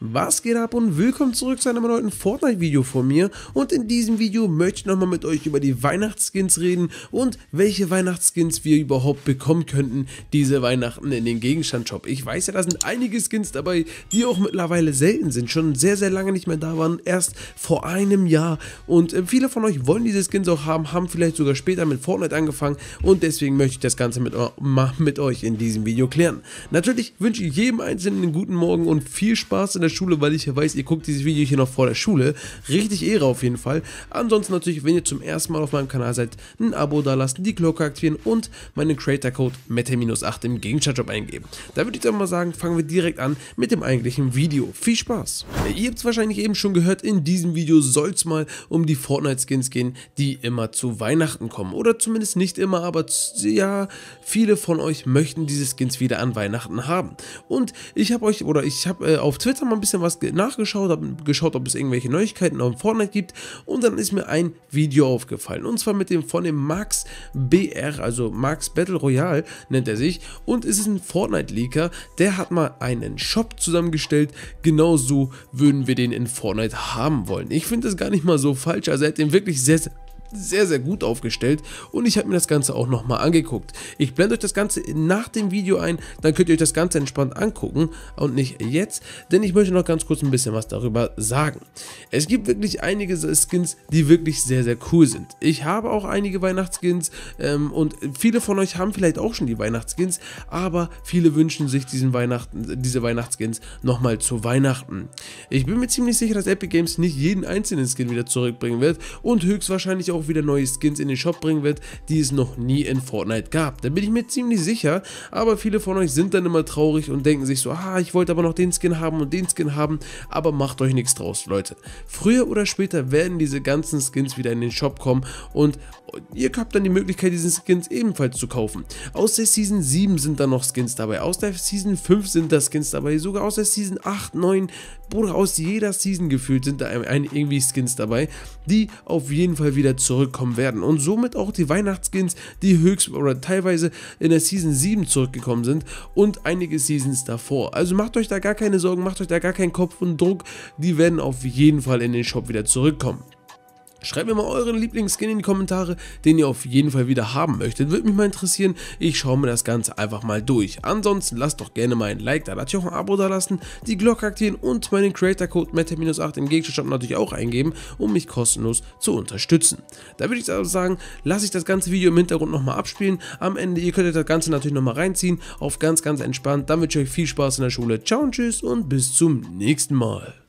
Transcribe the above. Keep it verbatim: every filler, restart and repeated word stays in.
Was geht ab und willkommen zurück zu einem neuen Fortnite-Video von mir, und in diesem Video möchte ich nochmal mit euch über die Weihnachtsskins reden und welche Weihnachtsskins wir überhaupt bekommen könnten diese Weihnachten in den Gegenstand-Shop. Ich weiß ja, da sind einige Skins dabei, die auch mittlerweile selten sind, schon sehr sehr lange nicht mehr da waren, erst vor einem Jahr, und äh, viele von euch wollen diese Skins auch haben, haben vielleicht sogar später mit Fortnite angefangen, und deswegen möchte ich das Ganze mit, mal mit euch in diesem Video klären. Natürlich wünsche ich jedem Einzelnen einen guten Morgen und viel Spaß in der Schule, weil ich ja weiß, ihr guckt dieses Video hier noch vor der Schule. Richtig Ehre auf jeden Fall. Ansonsten natürlich, wenn ihr zum ersten Mal auf meinem Kanal seid, ein Abo da lassen, die Glocke aktivieren und meinen Creator-Code Mette acht im Gegenstandshop eingeben. Da würde ich dann mal sagen, fangen wir direkt an mit dem eigentlichen Video. Viel Spaß! Ihr habt es wahrscheinlich eben schon gehört, in diesem Video soll es mal um die Fortnite-Skins gehen, die immer zu Weihnachten kommen. Oder zumindest nicht immer, aber ja, viele von euch möchten diese Skins wieder an Weihnachten haben. Und ich habe euch, oder ich habe äh, auf Twitter mal ein bisschen was nachgeschaut, habe geschaut, ob es irgendwelche Neuigkeiten auf Fortnite gibt, und dann ist mir ein Video aufgefallen, und zwar mit dem von dem Max B R, also Max Battle Royale nennt er sich, und es ist ein Fortnite-Leaker, der hat mal einen Shop zusammengestellt, genau so würden wir den in Fortnite haben wollen. Ich finde das gar nicht mal so falsch, also er hat den wirklich sehr, sehr sehr sehr gut aufgestellt, und ich habe mir das Ganze auch nochmal angeguckt. Ich blende euch das Ganze nach dem Video ein, dann könnt ihr euch das Ganze entspannt angucken und nicht jetzt, denn ich möchte noch ganz kurz ein bisschen was darüber sagen. Es gibt wirklich einige Skins, die wirklich sehr sehr cool sind. Ich habe auch einige Weihnachtsskins ähm, und viele von euch haben vielleicht auch schon die Weihnachtsskins, aber viele wünschen sich diesen Weihnachten, diese Weihnachtsskins nochmal zu Weihnachten. Ich bin mir ziemlich sicher, dass Epic Games nicht jeden einzelnen Skin wieder zurückbringen wird und höchstwahrscheinlich auch wieder neue Skins in den Shop bringen wird, die es noch nie in Fortnite gab. Da bin ich mir ziemlich sicher, aber viele von euch sind dann immer traurig und denken sich so, ah, ich wollte aber noch den Skin haben und den Skin haben, aber macht euch nichts draus, Leute. Früher oder später werden diese ganzen Skins wieder in den Shop kommen, und ihr habt dann die Möglichkeit, diesen Skins ebenfalls zu kaufen. Aus der Season sieben sind da noch Skins dabei, aus der Season fünf sind da Skins dabei, sogar aus der Season acht, neun, Bruder, aus jeder Season gefühlt sind da ein, irgendwie Skins dabei, die auf jeden Fall wieder zurückkommen werden, und somit auch die Weihnachtsskins, die höchst oder teilweise in der Season sieben zurückgekommen sind und einige Seasons davor. Also macht euch da gar keine Sorgen, macht euch da gar keinen Kopf und Druck, die werden auf jeden Fall in den Shop wieder zurückkommen. Schreibt mir mal euren Lieblingsskin in die Kommentare, den ihr auf jeden Fall wieder haben möchtet. Würde mich mal interessieren. Ich schaue mir das Ganze einfach mal durch. Ansonsten lasst doch gerne mal ein Like da, natürlich auch ein Abo da lassen, die Glocke aktivieren und meinen Creator-Code Mette acht im Gegenstand natürlich auch eingeben, um mich kostenlos zu unterstützen. Da würde ich also sagen, lasse ich das ganze Video im Hintergrund nochmal abspielen. Am Ende, ihr könnt das Ganze natürlich nochmal reinziehen, auf ganz, ganz entspannt. Dann wünsche ich euch viel Spaß in der Schule. Ciao und tschüss und bis zum nächsten Mal.